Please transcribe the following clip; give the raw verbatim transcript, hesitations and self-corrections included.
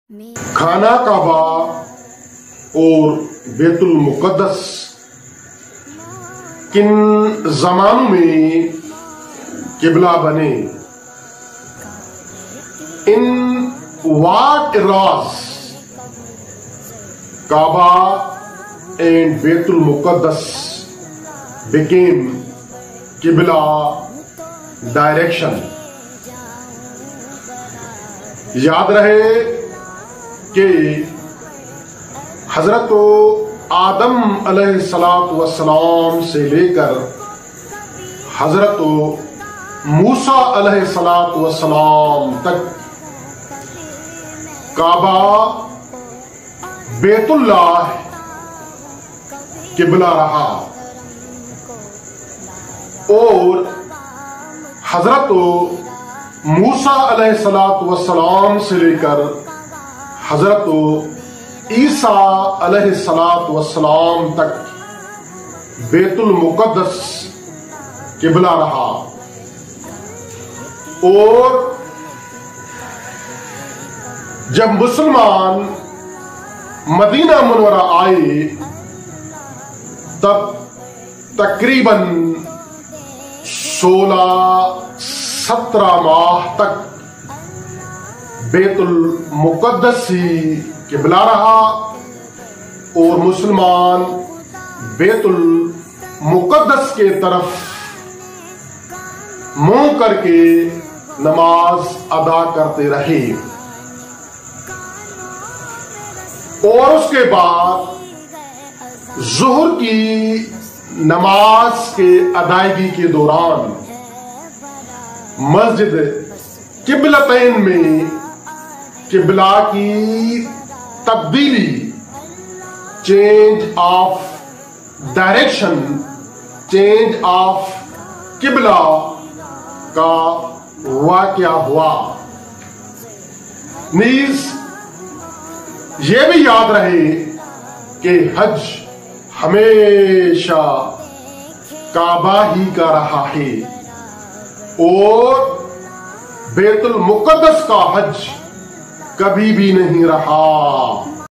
खाना काबा और बैतुल मुक़द्दस किन ज़मानों में किबला बने? इन what eras Kaaba and Baitul Muqaddas became Qibla direction? याद रहे कि हजरत आदम अलैहिस्सलातु वस्सलाम से लेकर हजरत मूसा अलैहिस्सलातु वस्सलाम तक काबा बैतुल्लाह किबला रहा और हजरत मूसा अलैहिस्सलातु वस्सलाम से लेकर हजरत ईसा अलैहिस्सलातु वस्सलाम तक बैतुल मुक़द्दस किबला रहा। और जब मुसलमान मदीना मुनव्वरा आए तब तकरीबन सोलह सत्रह माह तक बैतुल मुक़द्दस ही किबला रहा और मुसलमान बैतुल मुक़द्दस के तरफ मुंह करके नमाज अदा करते रहे। और उसके बाद ज़ुहर की नमाज के अदायगी के दौरान मस्जिद किबलतैन में किबला की तब्दीली, change of direction, change of किबला का वाक़या हुआ। नीज ये भी याद रहे कि हज हमेशा काबा ही का रहा है और बैतुल मुक़द्दस का हज कभी भी नहीं रहा।